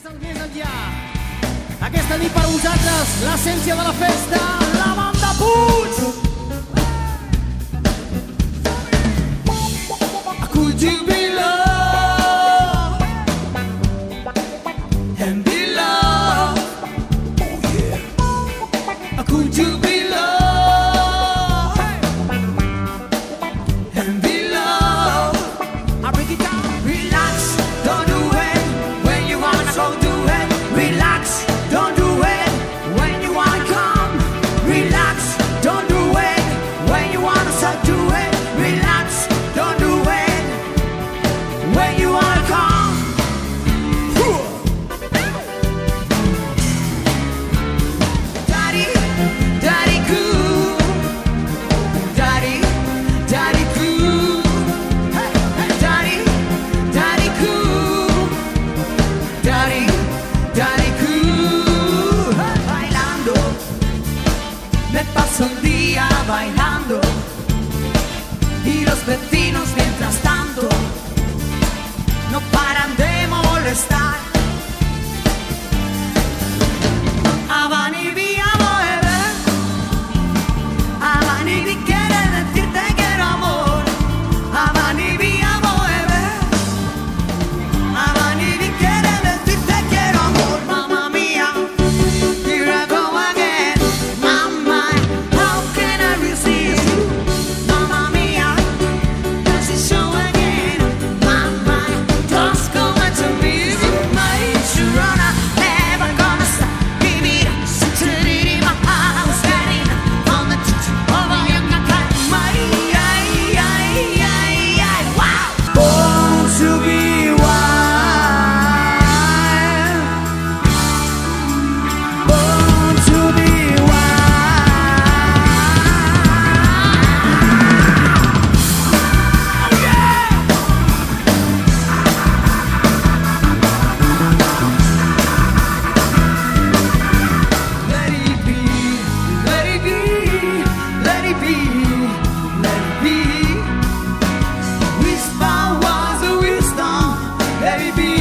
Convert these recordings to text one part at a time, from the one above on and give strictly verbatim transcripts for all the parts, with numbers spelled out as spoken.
Més enllà. Aquesta nit per vosaltres, l'essència de la festa, la banda Puig! Could you be loved and be loved? Oh yeah. Could you be loved and be loved? I break it down. Relax, don't do it when you wanna go do it. Relax, don't do it when you wanna come. Relax, don't do it when you wanna start do it. Relax, don't do it when you wanna come. Daddy, daddy cool. Daddy, daddy cool. Hey, hey, daddy, daddy cool. Daddy, daddy cool. Hey. Bailando, me paso el día bailando. Y los vecinos mientras tanto no paran de molestar. Avani via mueve, Avani vi quiere decirte quiero amor. Avani via mueve, Avani vi quiere decirte quiero amor. Mamma mia, here I go again. Mama, how can I resist you? Mamma mia, does it show again? Mama, just come to me. My Sharona, never gonna stop. Give it up, sit it in my house, standing on the teacher of a young cat. My, ay, ay, ay, ay, wow. Born to be wild. Born to be Let it be, let it be, let it be, let it be. Whisper was a wisdom, let it be.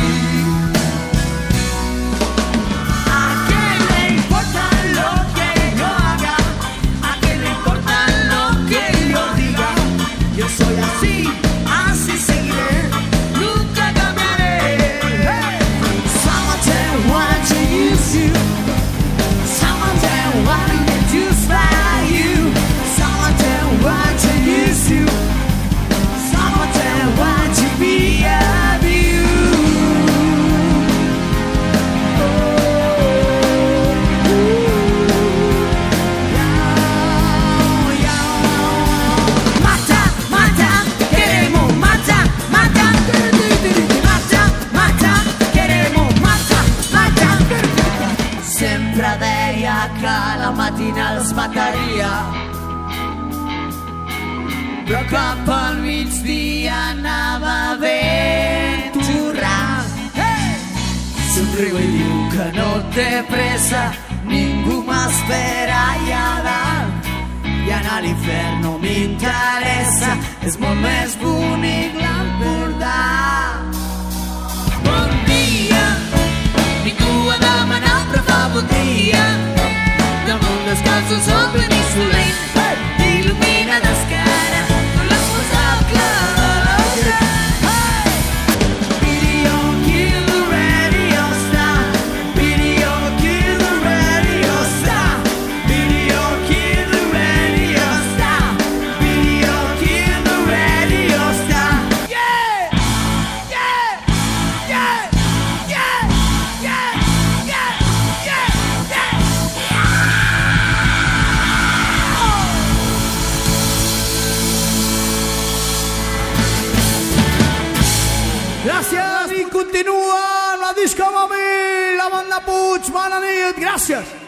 ¿A quién le importa lo que yo haga? ¿A quién le importa lo que yo diga? Yo soy así, así seguiré, nunca cambiaré. Hey. Someone tell what to use you. Someone tell why did you fly you? Someone tell why to use you. Someone tell why to be of you. Oh, yeah, yeah. Mata, mata, queremos mata, mata, mata, mata, queremos mata, mata. Sempre deia que la matina els mataria, però cap al migdia anava ben torrat. Hey! Somriu i diu que no té pressa, ningú m'espera allà dalt. I anar a l'infern no m'interessa, és molt més bonic l'Empordà. Bon dia, ningú ha demanat però fa bon dia. Damunt dels calços el península il·lumina d'esquena l'espectacle de la gent. Hey! Video kill the radio star. Video kill the radio star. Video kill the radio star. Video kill the radio star. Yeah! Yeah! Yeah! Yeah! Yeah! Yeah! Yeah! Yeah! Gràcies i continua la disco amb mi, la banda Puig. Bona nit, gràcies.